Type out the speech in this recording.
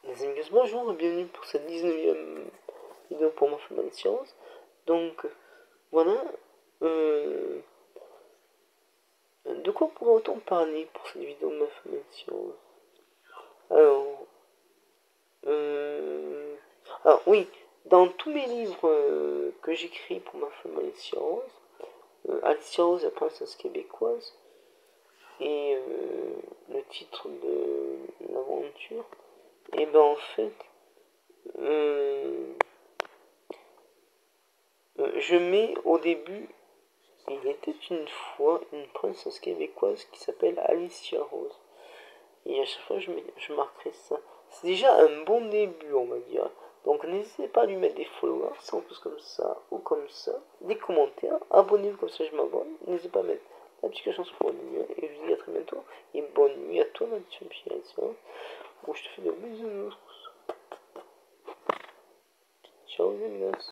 Les amis, bonjour et bienvenue pour cette 19e vidéo pour ma femme de science. Donc, voilà. De quoi pourra-t-on parler pour cette vidéo de ma femme de science? Alors, oui, dans tous mes livres que j'écris pour ma femme de science, Alicia Rose, la princesse québécoise, et le titre de l'aventure, et ben en fait, je mets au début, il était une fois une princesse québécoise qui s'appelle Alicia Rose. Et à chaque fois, je marquerai ça. C'est déjà un bon début, on va dire. Donc n'hésitez pas à lui mettre des followers, c'est en plus comme ça ou comme ça. Des commentaires, abonnez-vous comme ça je m'abonne. N'hésitez pas à mettre la petite cloche pour le mieux. Et je vous dis à très bientôt. Et bonne nuit à toi, ma petite fille. Bon, je te fais de bisous. Ciao, les gars.